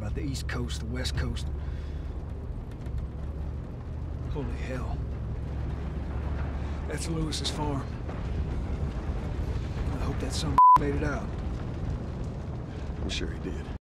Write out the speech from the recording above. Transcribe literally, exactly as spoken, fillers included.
about the East Coast, the West Coast. Holy hell. That's Lewis's farm. I hope that son made it out. I'm sure he did.